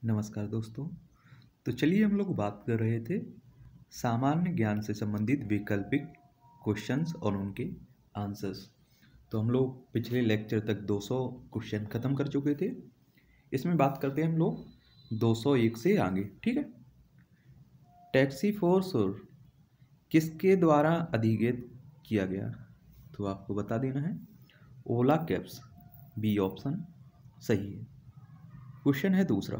नमस्कार दोस्तों। तो चलिए हम लोग बात कर रहे थे सामान्य ज्ञान से संबंधित वैकल्पिक क्वेश्चंस और उनके आंसर्स। तो हम लोग पिछले लेक्चर तक 200 क्वेश्चन ख़त्म कर चुके थे। इसमें बात करते हैं हम लोग 201 से आगे। ठीक है। टैक्सी फोर्स और किसके द्वारा अधिगत किया गया? तो आपको बता देना है ओला कैब्स। बी ऑप्शन सही है। क्वेश्चन है दूसरा,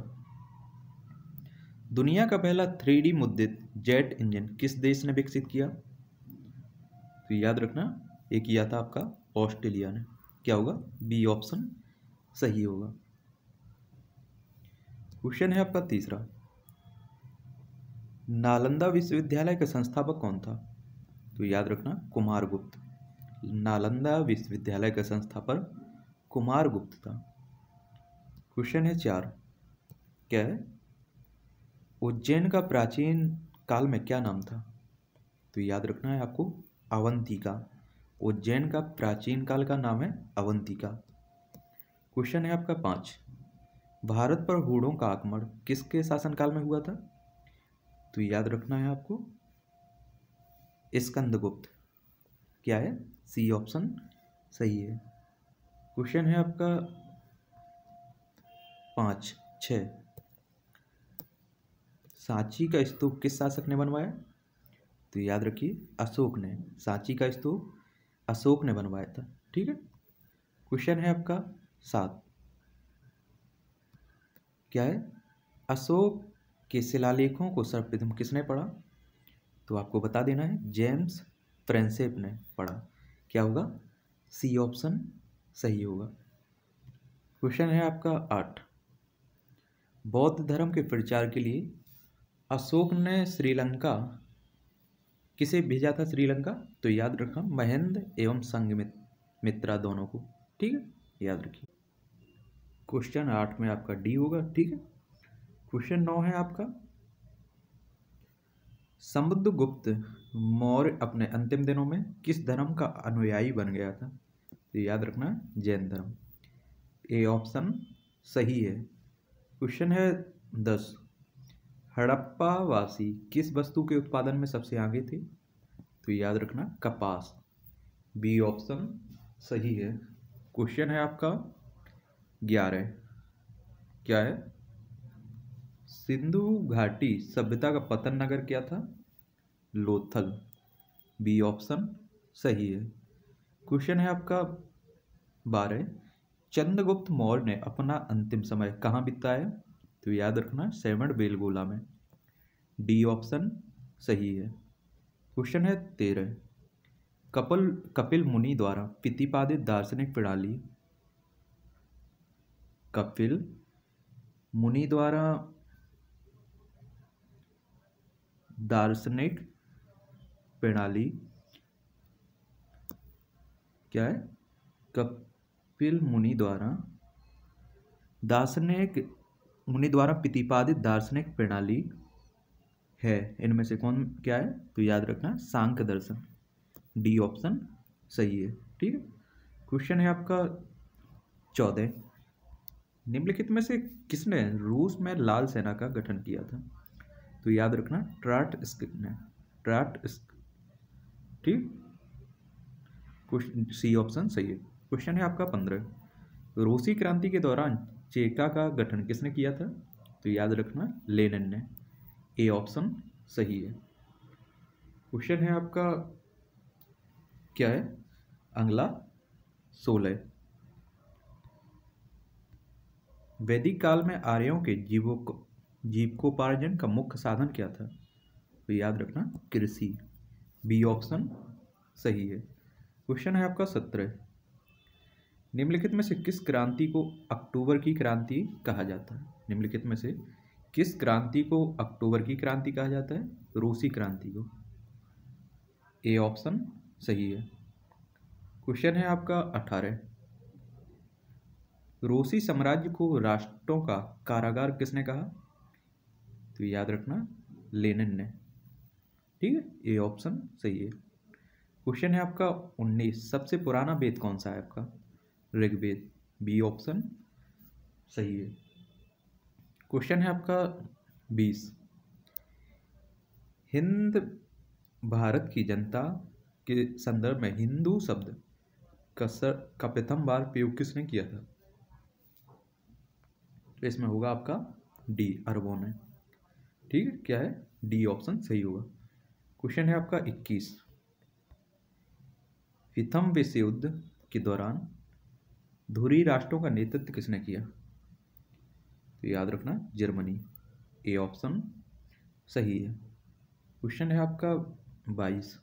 दुनिया का पहला 3D मुद्रित जेट इंजन किस देश ने विकसित किया? तो याद रखना, एक किया था आपका ऑस्ट्रेलिया ने। क्या होगा? बी ऑप्शन सही होगा। क्वेश्चन है आपका तीसरा, नालंदा विश्वविद्यालय का संस्थापक कौन था? तो याद रखना कुमारगुप्त। नालंदा विश्वविद्यालय का संस्थापक कुमारगुप्त था। क्वेश्चन है 4, क्या है उज्जैन का प्राचीन काल में क्या नाम था? तो याद रखना है आपको अवंतिका। उज्जैन का प्राचीन काल का नाम है अवंतिका। क्वेश्चन है आपका 5, भारत पर हूणों का आक्रमण किसके शासनकाल में हुआ था? तो याद रखना है आपको स्कंदगुप्त। क्या है? सी ऑप्शन सही है। क्वेश्चन है आपका 6, सांची का स्तूप किस शासक ने बनवाया? तो याद रखिए अशोक ने। सांची का स्तूप अशोक ने बनवाया था। ठीक है। क्वेश्चन है आपका 7, क्या है अशोक के शिलालेखों को सर्वप्रथम किसने पढ़ा? तो आपको बता देना है जेम्स फ्रेंसेप ने पढ़ा। क्या होगा? सी ऑप्शन सही होगा। क्वेश्चन है आपका 8, बौद्ध धर्म के प्रचार के लिए अशोक ने श्रीलंका किसे भेजा था? श्रीलंका। तो याद रखना महेंद्र एवं संघमित्रा दोनों को। ठीक है, याद रखिए। क्वेश्चन 8 में आपका डी होगा। ठीक है। क्वेश्चन 9 है आपका, समुद्रगुप्त मौर्य अपने अंतिम दिनों में किस धर्म का अनुयायी बन गया था? तो याद रखना जैन धर्म। ए ऑप्शन सही है। क्वेश्चन है 10, हड़प्पा वासी किस वस्तु के उत्पादन में सबसे आगे थे? तो याद रखना कपास। बी ऑप्शन सही है। क्वेश्चन है आपका 11, क्या है सिंधु घाटी सभ्यता का पतन नगर क्या था? लोथल। बी ऑप्शन सही है। क्वेश्चन है आपका 12, चंद्रगुप्त मौर्य ने अपना अंतिम समय कहाँ बिताया? तो याद रखना श्रवण बेलगोला में। डी ऑप्शन सही है। क्वेश्चन है 13, कपिल मुनि द्वारा प्रतिपादित दार्शनिक प्रणाली कपिल मुनि द्वारा दार्शनिक प्रणाली क्या है? कपिल मुनि द्वारा प्रतिपादित दार्शनिक प्रणाली है, इनमें से कौन क्या है? तो याद रखना सांख्य दर्शन। डी ऑप्शन सही है। ठीक है। क्वेश्चन है आपका 14, निम्नलिखित में से किसने रूस में लाल सेना का गठन किया था? तो याद रखना ट्राटस्की ने। ठीक, सी ऑप्शन सही है। क्वेश्चन है आपका 15, रूसी क्रांति के दौरान चेका का गठन किसने किया था? तो याद रखना लेनिन ने। ए ऑप्शन सही है। क्वेश्चन है आपका क्या है अगला 16, वैदिक काल में आर्यों के जीविकोपार्जन का मुख्य साधन क्या था? तो याद रखना कृषि। बी ऑप्शन सही है। क्वेश्चन है आपका 17, निम्नलिखित में से किस क्रांति को अक्टूबर की क्रांति कहा जाता है? निम्नलिखित में से किस क्रांति को अक्टूबर की क्रांति कहा जाता है? रूसी क्रांति को। ए ऑप्शन सही है। क्वेश्चन है आपका 18, रूसी साम्राज्य को राष्ट्रों का कारागार किसने कहा? तो याद रखना लेनिन ने। ठीक है, ए ऑप्शन सही है। क्वेश्चन है आपका 19, सबसे पुराना वेद कौन सा है आपका? ऋग्वेद। बी ऑप्शन सही है। क्वेश्चन है आपका 20, हिंद भारत की जनता के संदर्भ में हिंदू शब्द का प्रथम बार प्रयोग किसने किया था? तो इसमें होगा आपका डी, अरबों ने। ठीक है, क्या है? डी ऑप्शन सही होगा। क्वेश्चन है आपका 21, प्रथम विश्व युद्ध के दौरान ध्रुवीय राष्ट्रों का नेतृत्व किसने किया? तो याद रखना जर्मनी, ए ऑप्शन सही है। क्वेश्चन है आपका 22,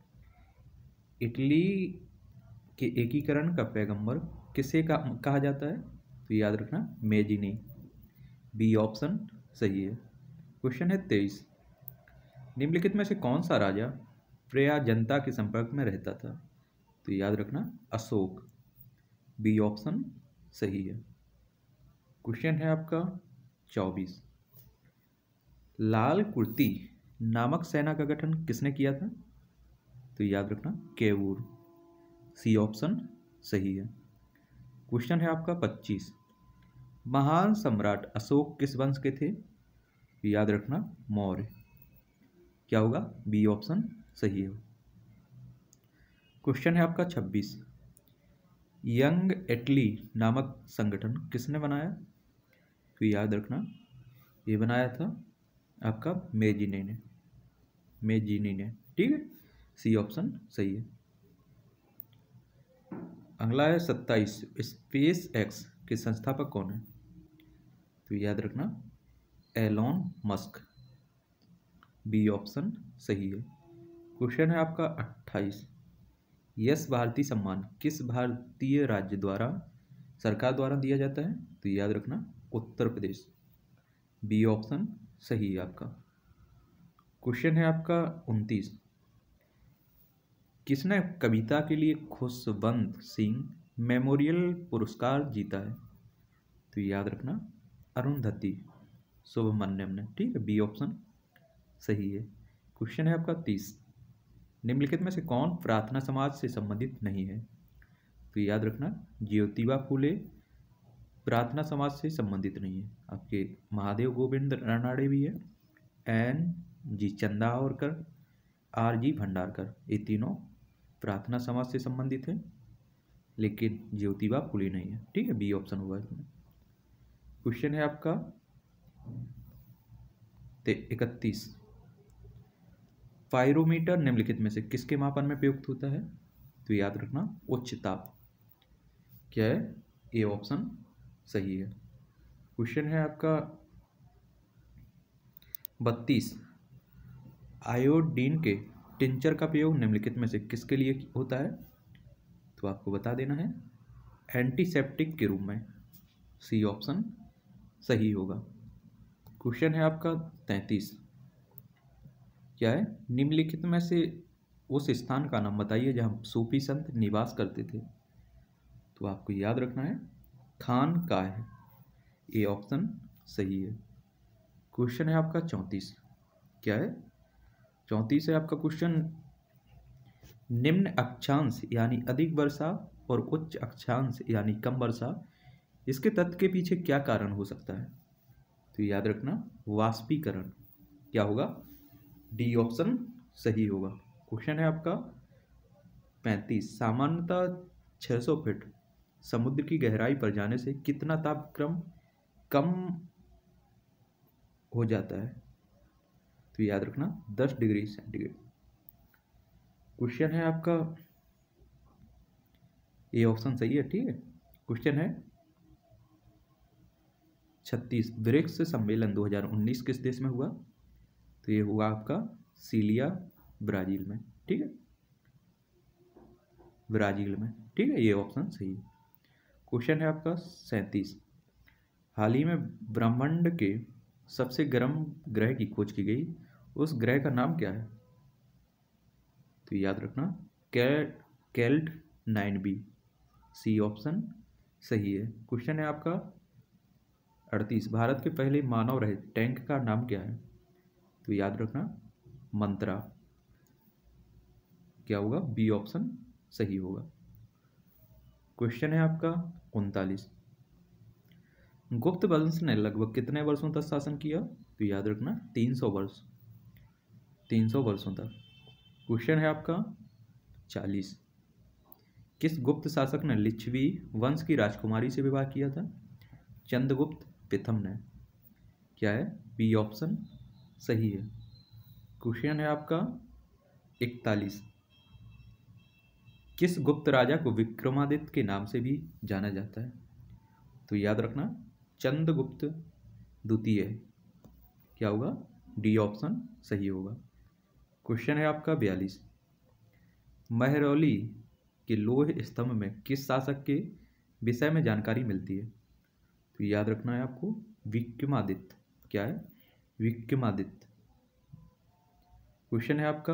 इटली के एकीकरण का पैगंबर किसे कहा जाता है? तो याद रखना मेजिनी, बी ऑप्शन सही है। क्वेश्चन है 23, निम्नलिखित में से कौन सा राजा प्रायः जनता के संपर्क में रहता था? तो याद रखना अशोक, बी ऑप्शन सही है। क्वेश्चन है आपका 24, लाल कुर्ती नामक सेना का गठन किसने किया था? तो याद रखना कैमूर, सी ऑप्शन सही है। क्वेश्चन है आपका 25, महान सम्राट अशोक किस वंश के थे? तो याद रखना मौर्य, क्या होगा? बी ऑप्शन सही है। क्वेश्चन है आपका 26, यंग इटली नामक संगठन किसने बनाया? तो याद रखना ये बनाया था आपका मेजिनी ने। ठीक है, सी ऑप्शन सही है। अगला है 27, स्पेस एक्स के संस्थापक कौन है? तो याद रखना एलोन मस्क, बी ऑप्शन सही है। क्वेश्चन है आपका 28, यस भारतीय सम्मान किस भारतीय राज्य द्वारा सरकार द्वारा दिया जाता है? तो याद रखना उत्तर प्रदेश, बी ऑप्शन सही है आपका। क्वेश्चन है आपका 29, किसने कविता के लिए खुशवंत सिंह मेमोरियल पुरस्कार जीता है? तो याद रखना अरुंधति सुब्रमण्यम ने। ठीक है, बी ऑप्शन सही है। क्वेश्चन है आपका 30, निम्नलिखित में से कौन प्रार्थना समाज से संबंधित नहीं है? तो याद रखना ज्योतिबा फूले प्रार्थना समाज से संबंधित नहीं है। आपके महादेव गोविंद रानाडे भी है, N G Chandavarkar, R G Bhandarkar, ये तीनों प्रार्थना समाज से संबंधित है, लेकिन ज्योतिबा फूले नहीं है। ठीक है, बी ऑप्शन होगा इसमें। क्वेश्चन है आपका 31, पायरोमीटर निम्नलिखित में से किसके मापन में प्रयुक्त होता है? तो याद रखना उच्च ताप, क्या है? ए ऑप्शन सही है। क्वेश्चन है आपका 32, आयोडीन के टिंचर का प्रयोग निम्नलिखित में से किसके लिए होता है? तो आपको बता देना है एंटीसेप्टिक के रूप में, सी ऑप्शन सही होगा। क्वेश्चन है आपका 33, क्या है? निम्नलिखित में से उस स्थान का नाम बताइए जहां सूफी संत निवास करते थे। तो आपको याद रखना है खान का है, ए ऑप्शन सही है। क्वेश्चन है आपका 34, क्या है? 34 है आपका क्वेश्चन, निम्न अक्षांश यानी अधिक वर्षा और उच्च अक्षांश यानी कम वर्षा, इसके तथ्य के पीछे क्या कारण हो सकता है? तो याद रखना वाष्पीकरण, क्या होगा? डी ऑप्शन सही होगा। क्वेश्चन है आपका 35, सामान्यतः 600 फीट समुद्र की गहराई पर जाने से कितना तापक्रम कम हो जाता है? तो याद रखना 10 डिग्री सेंटीग्रेड। क्वेश्चन है आपका, ए ऑप्शन सही है। ठीक है, क्वेश्चन है 36, ब्रिक्स सम्मेलन 2019 किस देश में हुआ? तो ये हुआ आपका सीलिया, ब्राजील में। ठीक है, ब्राजील में। ठीक है, ये ऑप्शन सही है। क्वेश्चन है आपका 37, हाल ही में ब्रह्मांड के सबसे गर्म ग्रह की खोज की गई, उस ग्रह का नाम क्या है? तो याद रखना कैल्ट 9b, सी ऑप्शन सही है। क्वेश्चन है आपका 38, भारत के पहले मानव रहित टैंक का नाम क्या है? तो याद रखना मंत्रा, क्या होगा? बी ऑप्शन सही होगा। क्वेश्चन है आपका 39, गुप्त वंश ने लगभग कितने वर्षों तक शासन किया? तो याद रखना 300 वर्ष, 300 वर्षों तक। क्वेश्चन है आपका 40। किस गुप्त शासक ने लिच्छवी वंश की राजकुमारी से विवाह किया था? चंद्रगुप्त प्रथम ने। क्या है? बी ऑप्शन सही है। क्वेश्चन है आपका 41। किस गुप्त राजा को विक्रमादित्य के नाम से भी जाना जाता है? तो याद रखना चंद्रगुप्त द्वितीय। क्या होगा? डी ऑप्शन सही होगा। क्वेश्चन है आपका 42। महरौली के लौह स्तंभ में किस शासक के विषय में जानकारी मिलती है? तो याद रखना है आपको विक्रमादित्य। क्या है? विक्रमादित्य। क्वेश्चन है आपका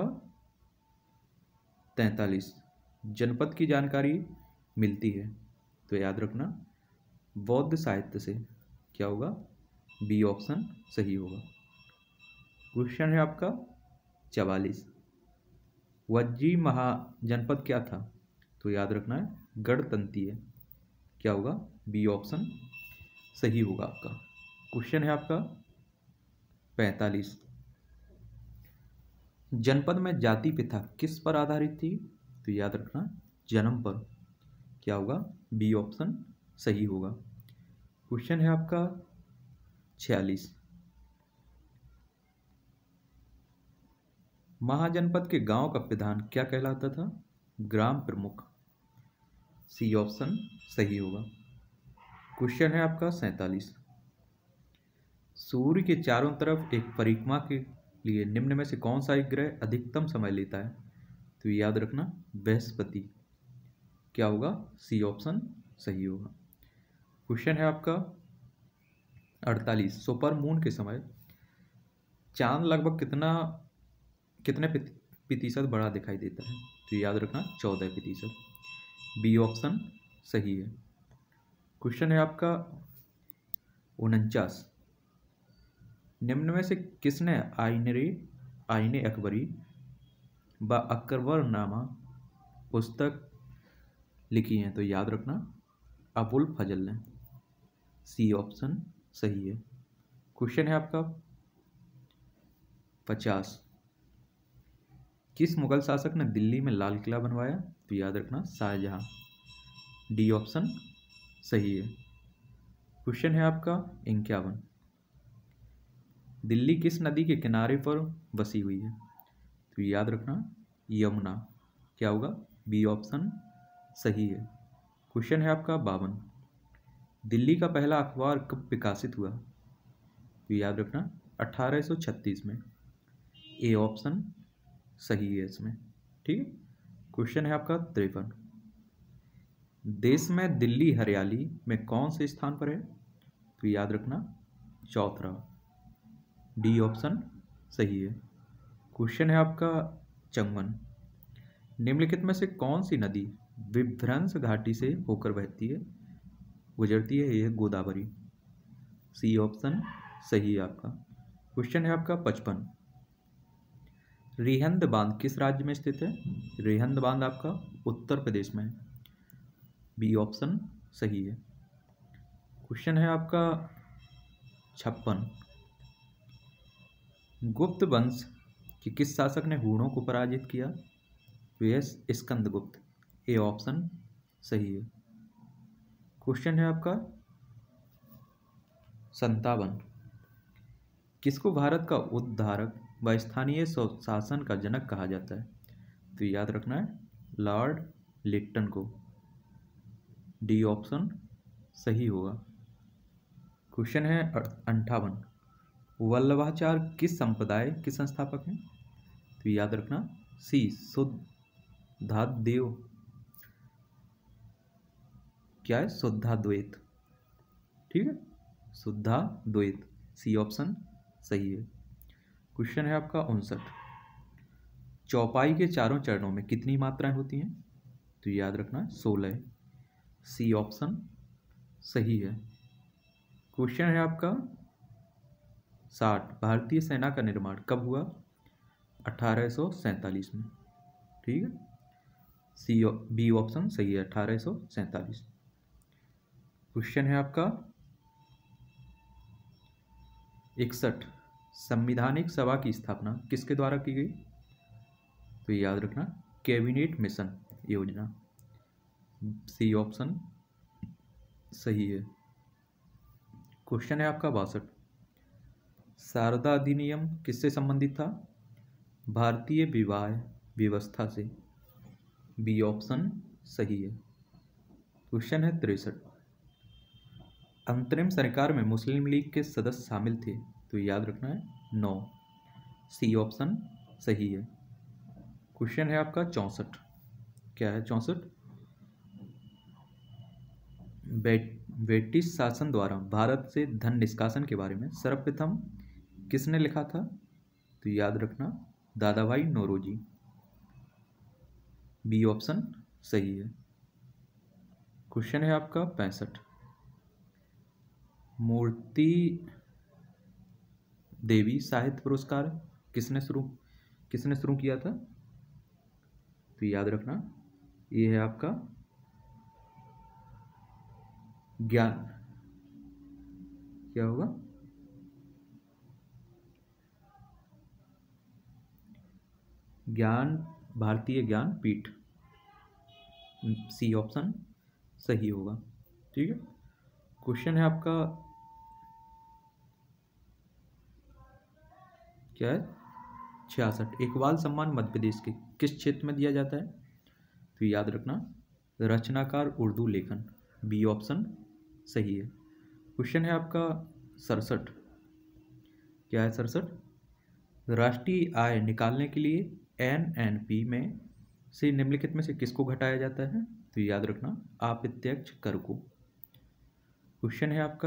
43। जनपद की जानकारी मिलती है? तो याद रखना बौद्ध साहित्य से। क्या होगा? बी ऑप्शन सही होगा। क्वेश्चन है आपका 44। वज्जी महाजनपद क्या था? तो याद रखना है गणतंत्रीय। क्या होगा? बी ऑप्शन सही होगा आपका। क्वेश्चन है आपका 45। जनपद में जाति प्रथा किस पर आधारित थी? तो याद रखना जन्म पर। क्या होगा? बी ऑप्शन सही होगा। क्वेश्चन है आपका 46। महाजनपद के गांव का प्रधान क्या कहलाता था? ग्राम प्रमुख। सी ऑप्शन सही होगा। क्वेश्चन है आपका 47। सूर्य के चारों तरफ एक परिक्रमा के लिए निम्न में से कौन सा एक ग्रह अधिकतम समय लेता है? तो याद रखना बृहस्पति। क्या होगा? सी ऑप्शन सही होगा। क्वेश्चन है आपका 48। सुपर मून के समय चांद लगभग कितने प्रतिशत बड़ा दिखाई देता है? तो याद रखना 14%। बी ऑप्शन सही है। क्वेश्चन है आपका 49। निम्न में से किसने आईने अकबरी व अकबरनामा पुस्तक लिखी है? तो याद रखना अबुल फजल ने। सी ऑप्शन सही है। क्वेश्चन है आपका 50। किस मुगल शासक ने दिल्ली में लाल किला बनवाया? तो याद रखना शाहजहां। डी ऑप्शन सही है। क्वेश्चन है आपका 51। दिल्ली किस नदी के किनारे पर बसी हुई है? तो याद रखना यमुना। क्या होगा? बी ऑप्शन सही है। क्वेश्चन है आपका 52। दिल्ली का पहला अखबार कब प्रकाशित हुआ? तो याद रखना 1836 में। ए ऑप्शन सही है इसमें। ठीक है। क्वेश्चन है आपका 53। देश में दिल्ली हरियाली में कौन से स्थान पर है? तो याद रखना चौथा। डी ऑप्शन सही है। क्वेश्चन है आपका 54। निम्नलिखित में से कौन सी नदी विभ्रंश घाटी से होकर बहती है गुजरती है? यह गोदावरी। सी ऑप्शन सही है आपका। क्वेश्चन है आपका 55। रिहंद बांध किस राज्य में स्थित है? रिहंद बांध आपका उत्तर प्रदेश में है। बी ऑप्शन सही है। क्वेश्चन है आपका 56। गुप्त वंश के किस शासक ने हूणों को पराजित किया? तो यह स्कंदगुप्त। ए ऑप्शन सही है। क्वेश्चन है आपका 57। किसको भारत का उद्धारक व स्थानीय शासन का जनक कहा जाता है? तो याद रखना है लॉर्ड लिट्टन को। डी ऑप्शन सही होगा। क्वेश्चन है 58। वल्लभाचार्य किस संप्रदाय के संस्थापक हैं? तो याद रखना सी शुद्धाद्वैत। क्या है? शुद्धाद्वैत। ठीक है, शुद्धाद्वैत। सी ऑप्शन सही है। क्वेश्चन है आपका 59। चौपाई के चारों चरणों में कितनी मात्राएं होती हैं? तो याद रखना 16। सी ऑप्शन सही है। क्वेश्चन है आपका 60। भारतीय सेना का निर्माण कब हुआ? 1847 में। ठीक है, सी बी ऑप्शन सही है 1847। क्वेश्चन है आपका 61 संवैधानिक सभा की स्थापना किसके द्वारा की गई? तो याद रखना कैबिनेट मिशन योजना, सी ऑप्शन सही है। क्वेश्चन है आपका 62 शारदा अधिनियम किससे संबंधित था? भारतीय विवाह व्यवस्था से, बी ऑप्शन सही है। क्वेश्चन है 63 अंतरिम सरकार में मुस्लिम लीग के सदस्य शामिल थे? तो याद रखना है 9, सी ऑप्शन सही है। क्वेश्चन है आपका 64 क्या है 64 ब्रिटिश शासन द्वारा भारत से धन निष्कासन के बारे में सर्वप्रथम किसने लिखा था? तो याद रखना दादा भाई नौरोजी, बी ऑप्शन सही है। क्वेश्चन है आपका 65 मूर्ति देवी साहित्य पुरस्कार किसने शुरू किया था? तो याद रखना ये है आपका ज्ञान, क्या होगा? ज्ञान भारतीय ज्ञान पीठ, सी ऑप्शन सही होगा। ठीक है। क्वेश्चन है आपका क्या है 66 इकबाल सम्मान मध्य प्रदेश के किस क्षेत्र में दिया जाता है? तो याद रखना रचनाकार उर्दू लेखन, बी ऑप्शन सही है। क्वेश्चन है आपका 67 क्या है 67 राष्ट्रीय आय निकालने के लिए एनएनपी में से निम्नलिखित में से किसको घटाया जाता है? तो याद रखना अप्रत्यक्ष कर को। क्वेश्चन है आपका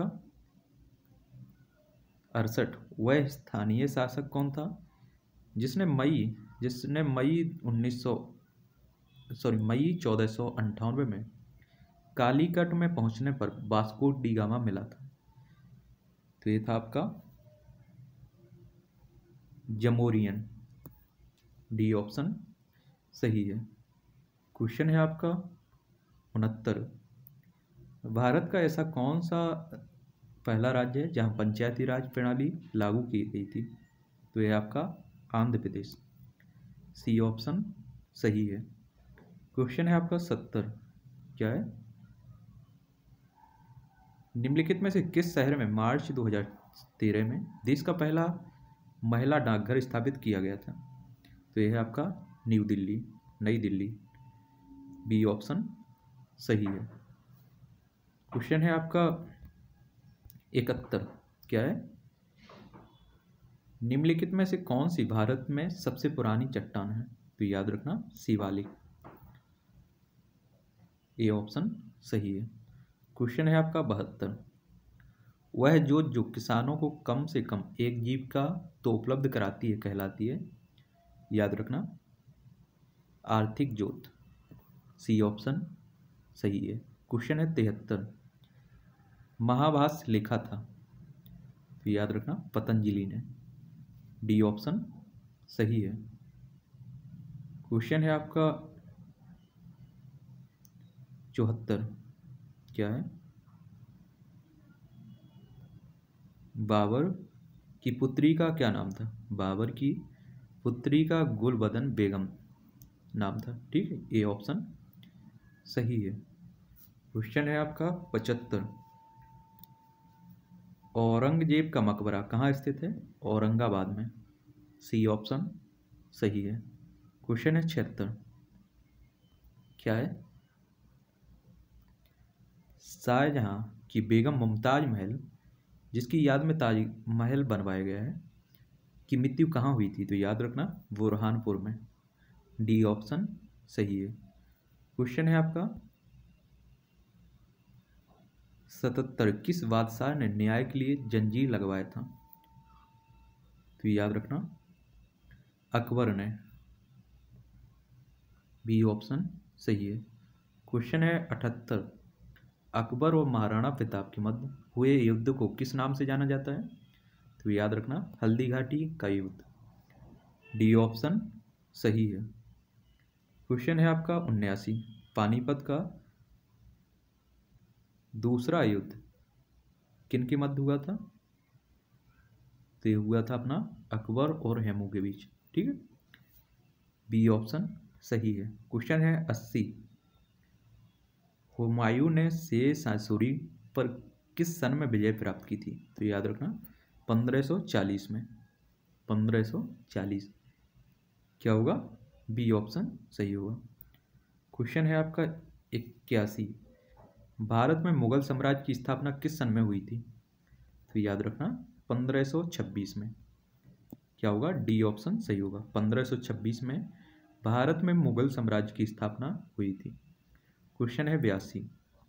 68 वह स्थानीय शासक कौन था जिसने मई 1498 में कालीकट में पहुंचने पर वास्को डी गामा मिला था? तो ये था आपका जमोरियन, डी ऑप्शन सही है। क्वेश्चन है आपका 69 भारत का ऐसा कौन सा पहला राज्य है जहां पंचायती राज प्रणाली लागू की गई थी? तो यह आपका आंध्र प्रदेश, सी ऑप्शन सही है। क्वेश्चन है आपका 70 क्या है निम्नलिखित में से किस शहर में मार्च 2013 में देश का पहला महिला डाकघर स्थापित किया गया था? तो यह है आपका नई दिल्ली, बी ऑप्शन सही है। क्वेश्चन है आपका 71 क्या है निम्नलिखित में से कौन सी भारत में सबसे पुरानी चट्टान है? तो याद रखना शिवालिक, ए ऑप्शन सही है। क्वेश्चन है आपका 72 वह जो किसानों को कम से कम एक जीविका तो उपलब्ध कराती है कहलाती है? याद रखना आर्थिक जोत, सी ऑप्शन सही है। क्वेश्चन है 73 महाभाष्य लिखा था? तो याद रखना पतंजलि ने, डी ऑप्शन सही है। क्वेश्चन है आपका 74 क्या है बाबर की पुत्री का क्या नाम था? बाबर की पुत्री का गुलबदन बेगम नाम था। ठीक है, ए ऑप्शन सही है। क्वेश्चन है आपका 75 औरंगजेब का मकबरा कहाँ स्थित है? औरंगाबाद में, सी ऑप्शन सही है। क्वेश्चन है 76 क्या है शाहजहां की बेगम मुमताज महल जिसकी याद में ताज महल बनवाया गया है की मृत्यु कहाँ हुई थी? तो याद रखना बुरहानपुर में, डी ऑप्शन सही है। क्वेश्चन है आपका 77 किस बादशाह ने न्याय के लिए जंजीर लगवाया था? तो याद रखना अकबर ने, बी ऑप्शन सही है। क्वेश्चन है 78 अकबर और महाराणा प्रताप के मध्य हुए युद्ध को किस नाम से जाना जाता है? तो याद रखना हल्दी घाटी का युद्ध, डी ऑप्शन सही है। क्वेश्चन है आपका 79 पानीपत का दूसरा युद्ध किन के मध्य हुआ था? तो ये हुआ था अपना अकबर और हेमू के बीच। ठीक है, बी ऑप्शन सही है। क्वेश्चन है 80। हुमायूं ने शेर शाह पर किस सन में विजय प्राप्त की थी? तो याद रखना 1540 में। 1540 क्या होगा? बी ऑप्शन सही होगा। क्वेश्चन है आपका 81। भारत में मुगल साम्राज्य की स्थापना किस सन में हुई थी? तो याद रखना 1526 में। क्या होगा? डी ऑप्शन सही होगा। 1526 में भारत में मुगल साम्राज्य की स्थापना हुई थी। क्वेश्चन है 82।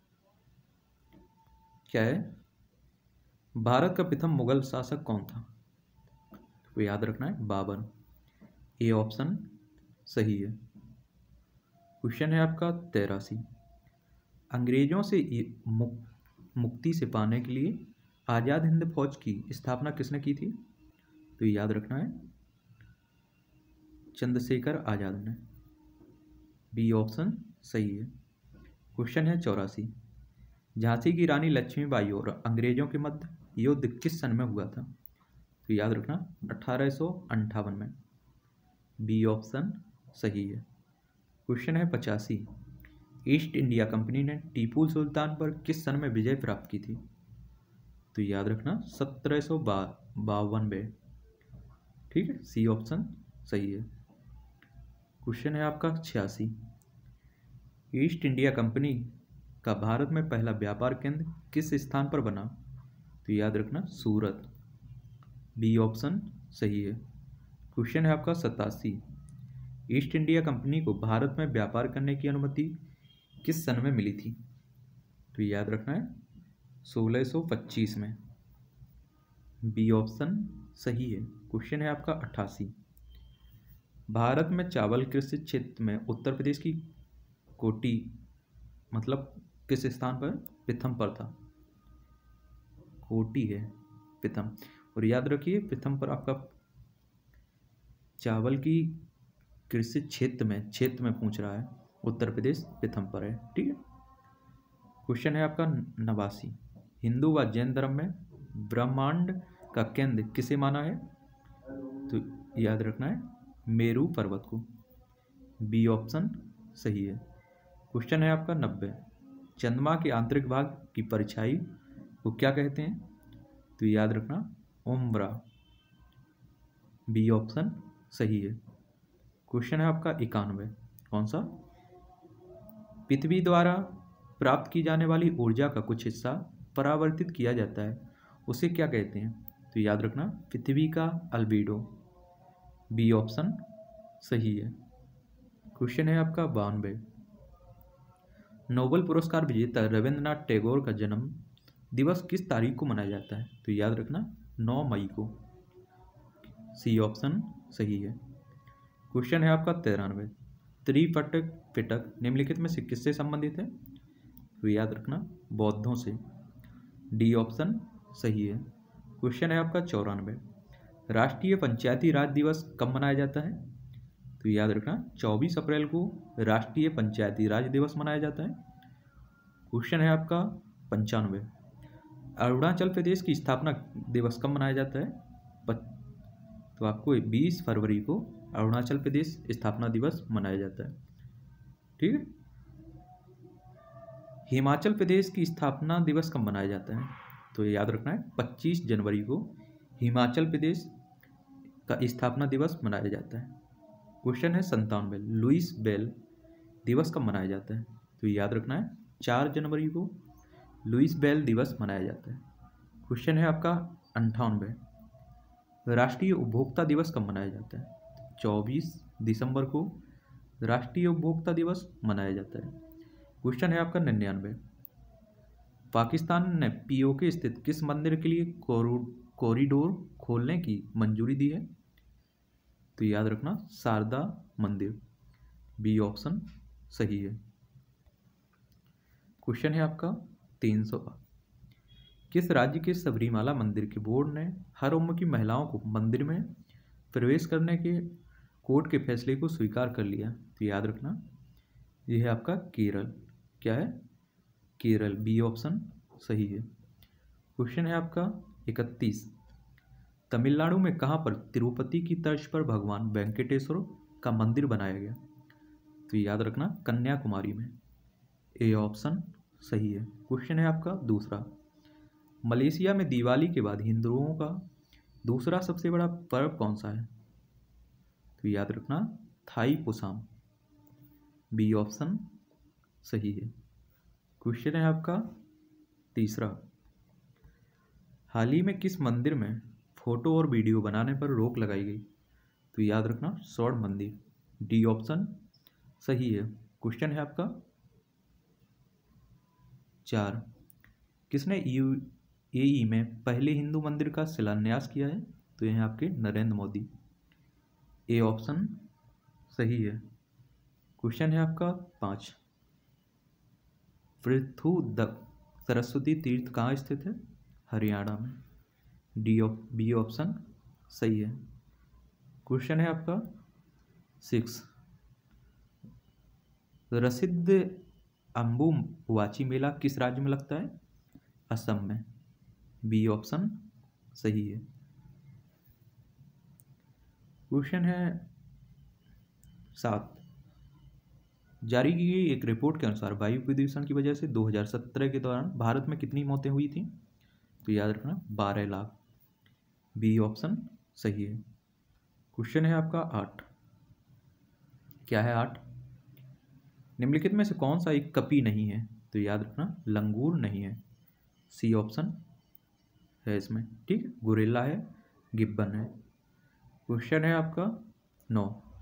क्या है? भारत का प्रथम मुगल शासक कौन था? तो याद रखना है बाबर। ए ऑप्शन सही है। क्वेश्चन है आपका 83। अंग्रेजों से मुक्ति से पाने के लिए आज़ाद हिंद फौज की स्थापना किसने की थी? तो याद रखना है चंद्रशेखर आज़ाद ने। बी ऑप्शन सही है। क्वेश्चन है 84। झांसी की रानी लक्ष्मीबाई और अंग्रेजों के मध्य युद्ध किस सन में हुआ था? तो याद रखना 1858 में। बी ऑप्शन सही है। क्वेश्चन है 85। ईस्ट इंडिया कंपनी ने टीपू सुल्तान पर किस सन में विजय प्राप्त की थी? तो याद रखना 1752 में। ठीक है, सी ऑप्शन सही है। क्वेश्चन है आपका 86। ईस्ट इंडिया कंपनी का भारत में पहला व्यापार केंद्र किस स्थान पर बना? तो याद रखना सूरत। बी ऑप्शन सही है। क्वेश्चन है आपका 87। ईस्ट इंडिया कंपनी को भारत में व्यापार करने की अनुमति किस सन में मिली थी? तो याद रखना है 1625 में। बी ऑप्शन सही है। क्वेश्चन है आपका 88। भारत में चावल कृषि क्षेत्र में उत्तर प्रदेश की कोटी मतलब किस स्थान पर प्रथम पर था? कोटी है प्रथम। और याद रखिए प्रथम पर आपका चावल की कृषि क्षेत्र में पूछ रहा है, उत्तर प्रदेश प्रथम पर है। ठीक है। क्वेश्चन है आपका 89। हिंदू व जैन धर्म में ब्रह्मांड का केंद्र किसे माना है? तो याद रखना है मेरू पर्वत को। बी ऑप्शन सही है। क्वेश्चन है आपका 90। चंद्रमा के आंतरिक भाग की परछाई को क्या कहते हैं? तो याद रखना उम्ब्रा। बी ऑप्शन सही है। क्वेश्चन है आपका 91। कौन सा? पृथ्वी द्वारा प्राप्त की जाने वाली ऊर्जा का कुछ हिस्सा परावर्तित किया जाता है, उसे क्या कहते हैं? तो याद रखना पृथ्वी का अल्बेडो। बी ऑप्शन सही है। क्वेश्चन है आपका 92। नोबेल पुरस्कार विजेता रविंद्रनाथ टैगोर का जन्म दिवस किस तारीख को मनाया जाता है? तो याद रखना 9 मई को। सी ऑप्शन सही है। क्वेश्चन है आपका 93। त्रिपिटक पिटक निम्नलिखित में से किससे संबंधित है? तो याद रखना बौद्धों से। डी ऑप्शन सही है। क्वेश्चन है आपका 94। राष्ट्रीय पंचायती राज दिवस कब मनाया जाता है? तो याद रखना 24 अप्रैल को राष्ट्रीय पंचायती राज दिवस मनाया जाता है। क्वेश्चन है आपका 95। अरुणाचल प्रदेश की स्थापना दिवस कब मनाया जाता है? तो आपको 20 फरवरी को अरुणाचल प्रदेश स्थापना दिवस मनाया जाता है। ठीक है। हिमाचल प्रदेश की स्थापना दिवस कब मनाया जाता है? तो याद रखना है 25 जनवरी को हिमाचल प्रदेश का स्थापना दिवस मनाया जाता है। क्वेश्चन है 97। लुईस बेल दिवस कब मनाया जाता है? तो याद रखना है 4 जनवरी को लुईस बेल दिवस मनाया जाता है। क्वेश्चन है आपका 98। राष्ट्रीय उपभोक्ता दिवस कब मनाया जाता है? 24 दिसंबर को राष्ट्रीय उपभोक्ता दिवस मनाया जाता है। क्वेश्चन है आपका 99। पाकिस्तान ने पीओके स्थित किस मंदिर के लिए कॉरिडोर खोलने की मंजूरी दी है? तो याद रखना शारदा मंदिर। बी ऑप्शन सही है। क्वेश्चन है आपका 300। किस राज्य के सबरीमाला मंदिर के बोर्ड ने हर उम्र की महिलाओं को मंदिर में प्रवेश करने के कोर्ट के फैसले को स्वीकार कर लिया? तो याद रखना यह है आपका केरल। क्या है? केरल। बी ऑप्शन सही है। क्वेश्चन है आपका 31। तमिलनाडु में कहाँ पर तिरुपति की तर्ज पर भगवान वेंकटेश्वर का मंदिर बनाया गया? तो याद रखना कन्याकुमारी में। ए ऑप्शन सही है। क्वेश्चन है आपका दूसरा, मलेशिया में दिवाली के बाद हिंदुओं का दूसरा सबसे बड़ा पर्व कौन सा है? तो याद रखना थाई पुसाम। बी ऑप्शन सही है। क्वेश्चन है आपका तीसरा, हाल ही में किस मंदिर में फोटो और वीडियो बनाने पर रोक लगाई गई? तो याद रखना स्वर्ण मंदिर। डी ऑप्शन सही है। क्वेश्चन है आपका 4, किसने यूएई में पहले हिंदू मंदिर का शिलान्यास किया है? तो यह आपके नरेंद्र मोदी। ए ऑप्शन सही है। क्वेश्चन है आपका 5, पृथु सरस्वती तीर्थ कहाँ स्थित है? हरियाणा में। बी ऑप्शन सही है। क्वेश्चन है आपका 6, प्रसिद्ध अम्बुवाची मेला किस राज्य में लगता है? असम में। बी ऑप्शन सही है। क्वेश्चन है 7, जारी की गई एक रिपोर्ट के अनुसार वायु प्रदूषण की वजह से 2017 के दौरान भारत में कितनी मौतें हुई थी? तो याद रखना 12 लाख। बी ऑप्शन सही है। क्वेश्चन है आपका 8, क्या है 8, निम्नलिखित में से कौन सा एक कपी नहीं है? तो याद रखना लंगूर नहीं है। सी ऑप्शन है इसमें, ठीक है, गोरिल्ला है, गिब्बन है। क्वेश्चन है आपका 9,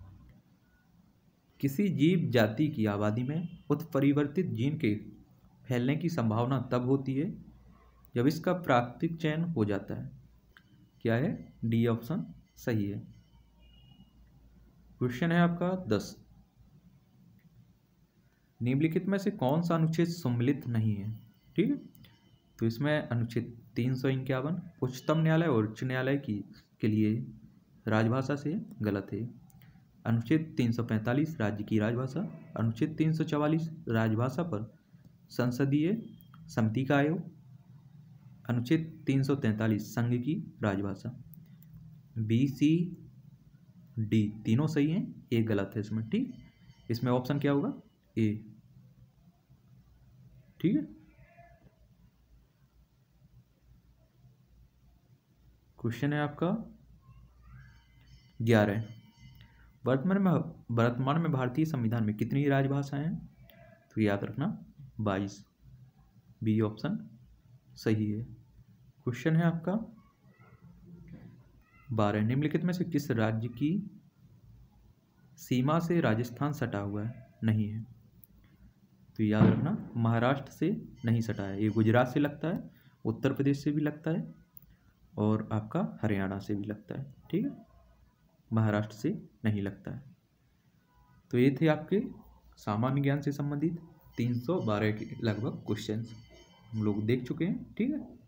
किसी जीव जाति की आबादी में उत्परिवर्तित जीन के फैलने की संभावना तब होती है जब इसका प्राकृतिक चयन हो जाता है? क्या है? डी ऑप्शन सही है। क्वेश्चन है आपका 10, निम्नलिखित में से कौन सा अनुच्छेद सम्मिलित नहीं है? ठीक है, तो इसमें अनुच्छेद 351 उच्चतम न्यायालय और उच्च न्यायालय के लिए राजभाषा से गलत है। अनुच्छेद 345 राज्य की राजभाषा, अनुच्छेद 344 राजभाषा पर संसदीय समिति का आयोग, अनुच्छेद 343 संघ की राजभाषा। बी सी डी तीनों सही हैं, ए गलत है इसमें। ठीक, इसमें ऑप्शन क्या होगा? ए। ठीक है, क्वेश्चन है आपका 11, वर्तमान में भारतीय संविधान में कितनी राजभाषाएं हैं? तो याद रखना 22। बी ऑप्शन सही है। क्वेश्चन है आपका 12, निम्नलिखित में से किस राज्य की सीमा से राजस्थान सटा हुआ है? नहीं है। तो याद रखना महाराष्ट्र से नहीं सटा है, ये गुजरात से लगता है, उत्तर प्रदेश से भी लगता है और आपका हरियाणा से भी लगता है। ठीक है, महाराष्ट्र से नहीं लगता है। तो ये थे आपके सामान्य ज्ञान से संबंधित 312 के लगभग क्वेश्चंस हम लोग देख चुके हैं। ठीक है।